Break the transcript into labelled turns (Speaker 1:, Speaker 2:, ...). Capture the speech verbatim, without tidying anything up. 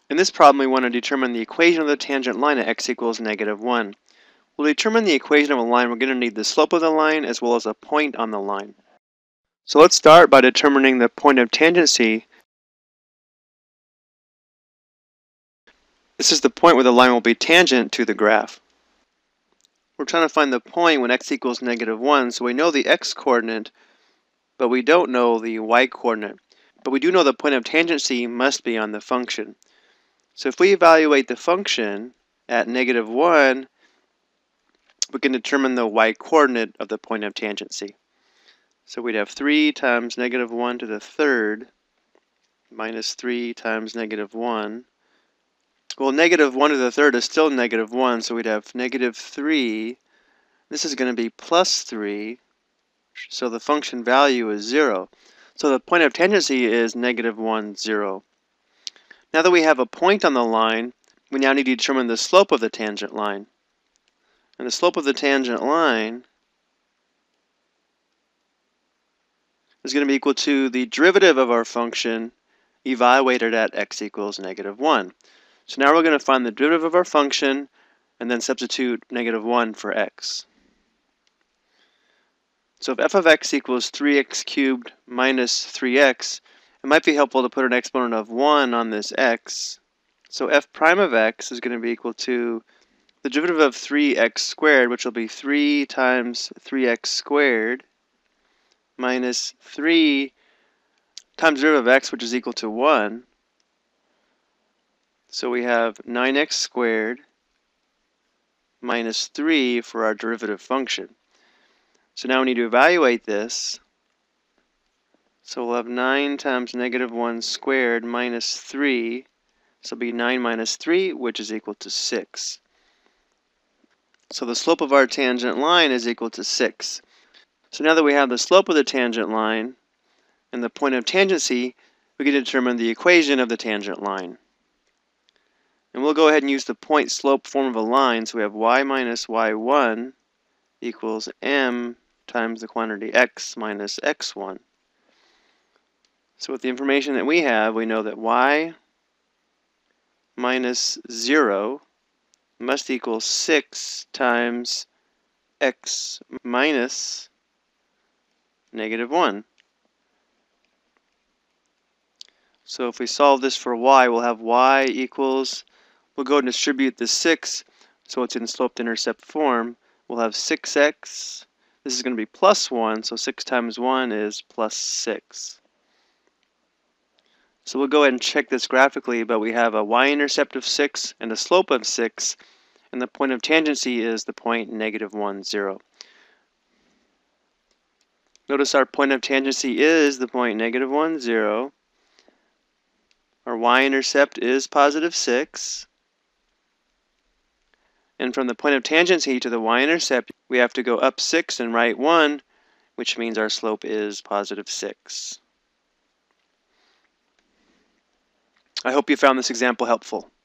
Speaker 1: In this problem, we want to determine the equation of the tangent line at x equals negative one. We'll determine the equation of a line. We're going to need the slope of the line as well as a point on the line. So let's start by determining the point of tangency. This is the point where the line will be tangent to the graph. We're trying to find the point when x equals negative one, so we know the x-coordinate, but we don't know the y-coordinate. But we do know the point of tangency must be on the function. So if we evaluate the function at negative one, we can determine the y-coordinate of the point of tangency. So we'd have three times negative one to the third minus three times negative one. Well, negative one to the third is still negative one, so we'd have negative three. This is going to be plus three, so the function value is zero. So the point of tangency is negative one, zero. Now that we have a point on the line, we now need to determine the slope of the tangent line. And the slope of the tangent line is going to be equal to the derivative of our function evaluated at x equals negative one. So now we're going to find the derivative of our function and then substitute negative one for x. So if f of x equals three x cubed minus three x, it might be helpful to put an exponent of one on this x. So f prime of x is going to be equal to the derivative of three x squared, which will be three times three x squared, minus three times the derivative of x, which is equal to one. So we have nine x squared minus three for our derivative function. So now we need to evaluate this. So we'll have nine times negative one squared minus three. So it'll be nine minus three, which is equal to six. So the slope of our tangent line is equal to six. So now that we have the slope of the tangent line and the point of tangency, we can determine the equation of the tangent line. And we'll go ahead and use the point slope form of a line. So we have y minus y one equals m times the quantity x minus x one. So with the information that we have, we know that y minus zero must equal six times x minus negative one. So if we solve this for y, we'll have y equals, we'll go and distribute the six, so it's in slope-to-intercept form. We'll have six x. This is going to be plus one, so six times one is plus six. So we'll go ahead and check this graphically, but we have a y-intercept of six and a slope of six, and the point of tangency is the point negative one, zero. Notice our point of tangency is the point negative one, zero. Our y-intercept is positive six. And from the point of tangency to the y-intercept, we have to go up six and right one, which means our slope is positive six. I hope you found this example helpful.